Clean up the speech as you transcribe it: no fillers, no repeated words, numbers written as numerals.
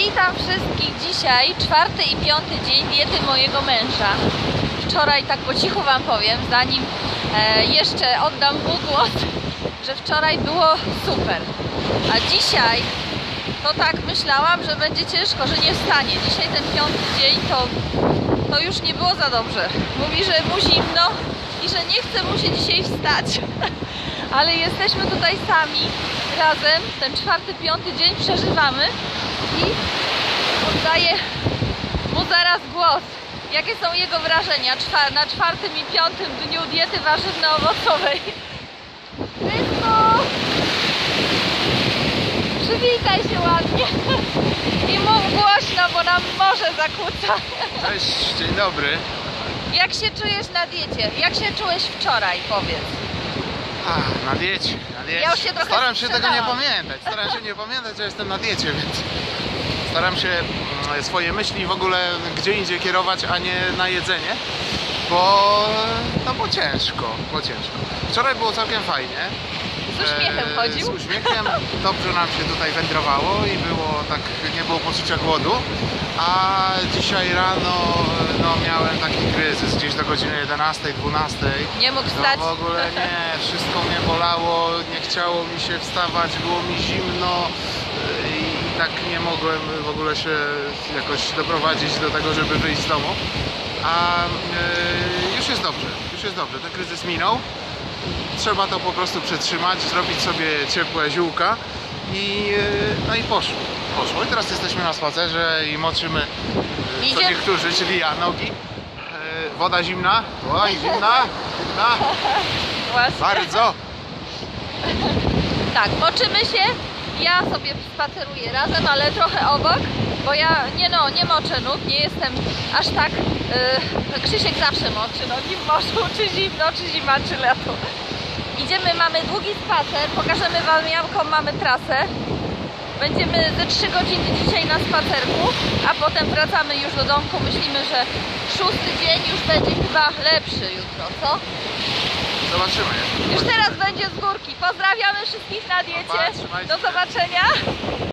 Witam wszystkich dzisiaj, 4. i 5. dzień diety mojego męża. Wczoraj, tak po cichu wam powiem, zanim jeszcze oddam mu głos, że wczoraj było super. A dzisiaj to tak myślałam, że będzie ciężko, że nie wstanie. Dzisiaj ten 5. dzień to już nie było za dobrze. Mówi, że mu zimno i że nie chce mu się dzisiaj wstać. Ale jesteśmy tutaj sami, razem, ten 4., 5. dzień przeżywamy i oddaję mu zaraz głos. Jakie są jego wrażenia na 4. i 5. dniu diety warzywno-owocowej? Krysto! Przywitaj się ładnie i mów głośno, bo nam morze zakłóca. Cześć, dzień dobry. Jak się czujesz na diecie? Jak się czułeś wczoraj, powiedz? Na diecie, na diecie. Ja już się trochę staram się tego nie sprzedałam. pamiętać. Staram się nie pamiętać, że jestem na diecie, więc staram się swoje myśli w ogóle gdzie indziej kierować, a nie na jedzenie, bo ciężko, Wczoraj było całkiem fajnie. Z uśmiechem chodził? Z uśmiechem, dobrze nam się tutaj wędrowało i było tak, nie było poczucia głodu. A dzisiaj rano miałem taki kryzys, gdzieś do godziny 11, 12. Nie mógł wstać? W ogóle nie, wszystko mnie bolało, nie chciało mi się wstawać, było mi zimno i tak nie mogłem w ogóle się jakoś doprowadzić do tego, żeby wyjść z domu. A już jest dobrze, ten kryzys minął. Trzeba to po prostu przetrzymać, zrobić sobie ciepłe ziółka i poszło. I teraz jesteśmy na spacerze i moczymy, co niektórzy, czyli ja, nogi. Woda zimna, oj, zimna. Bardzo. Tak, moczymy się. Ja sobie spaceruję razem, ale trochę obok, bo ja nie moczę nóg, nie jestem aż tak... Krzysiek zawsze moczy nogi w morzu, czy zimno, czy zima, czy lato. Idziemy, mamy długi spacer, pokażemy wam jaką mamy trasę. Będziemy ze 3 godziny dzisiaj na spacerku, a potem wracamy już do domku. Myślimy, że 6. dzień już będzie chyba lepszy jutro, co? Zobaczymy. Już teraz będzie z górki. Pozdrawiamy wszystkich na diecie. Do zobaczenia.